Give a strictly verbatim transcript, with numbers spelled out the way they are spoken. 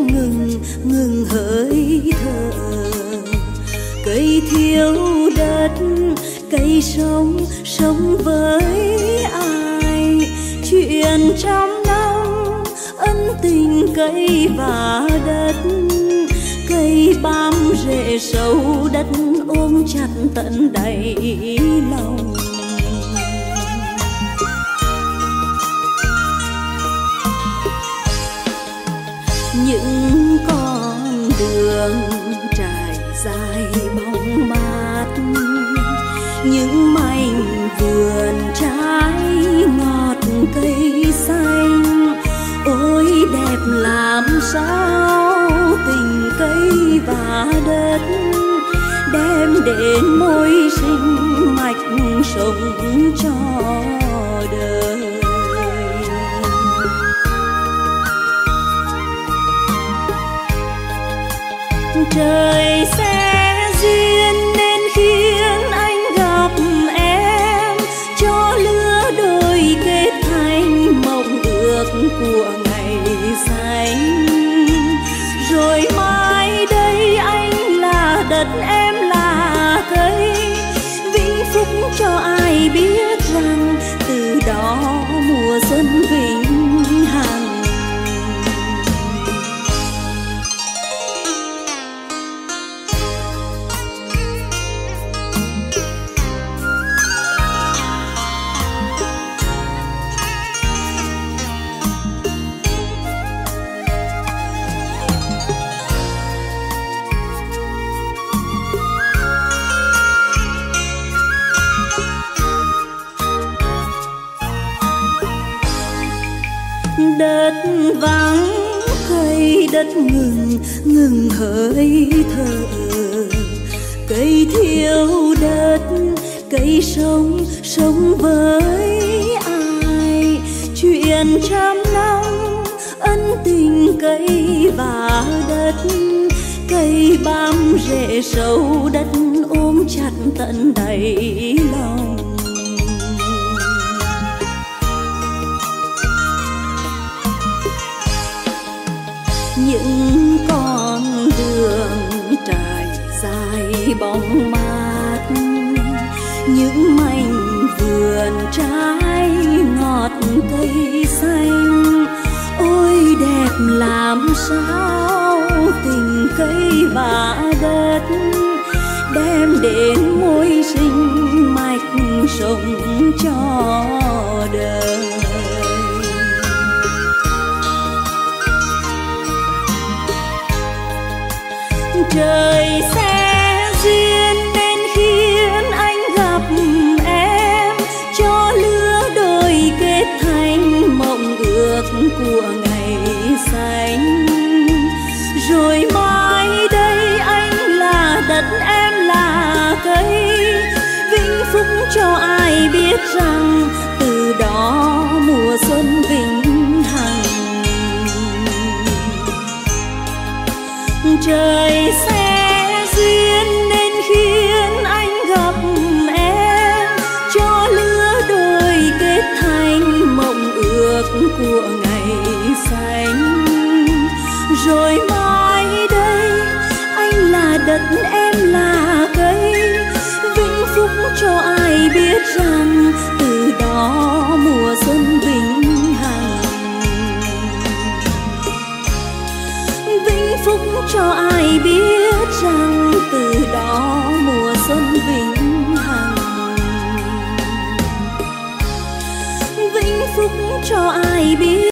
ngừng ngừng hơi thở. Cây thiếu đất, cây sống sống với ai? Chuyện trăm năm ân tình cây và đất, cây bám rễ sâu đất ôm chặt tận đáy lòng. Những con đường trải dài bóng mát, những mảnh vườn trái ngọt cây xanh, ôi đẹp làm sao tình cây và đất đem đến môi sinh mạch sống cho đời. Trời sẽ duyên nên khiến anh gặp em, cho lứa đôi kết thành mộng ước của ngày xanh. Rồi mai đây anh là đất, em là cây, vĩnh phúc cho ai biết rằng từ đó mùa xuân vĩnh hằng. Đất vắng cây, đất ngừng ngừng hơi thở. Cây thiếu đất, cây sống sống với ai? Chuyện trăm năm ân tình cây và đất, cây bám rễ sâu đất ôm chặt tận đáy lòng. Những con đường trải dài bóng mát, những mảnh vườn trái ngọt cây xanh, ôi đẹp làm sao tình cây và đất đem đến môi sinh mạch sống cho đời. Trời sẽ duyên nên khiến anh gặp em, cho lứa đôi kết thành mộng ước của ngày xanh. Rồi mai đây anh là đất, em là cây, vĩnh phúc cho ai biết rằng từ đó mùa xuân vĩnh hằng. Trời sẽ duyên nên khiến anh gặp em, cho lứa đôi kết thành mộng ước của ngày xanh. Rồi mai đây anh là đất, em là cây, vĩnh phúc cho ai biết rằng từ đó mùa xuân vĩnh hằng. Vĩnh phúc cho ai biết rằng từ đó mùa xuân vĩnh hằng. Vĩnh phúc cho ai biết